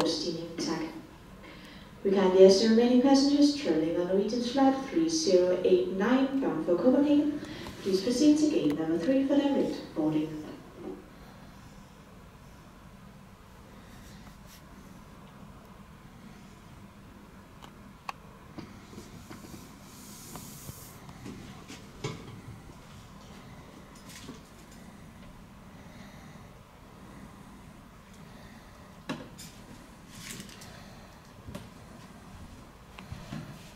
overstigning. Tak. We kindly ask the remaining passengers traveling on Norwegian's flight 3089 bound for Copenhagen, please proceed to gate number 3 for direct boarding.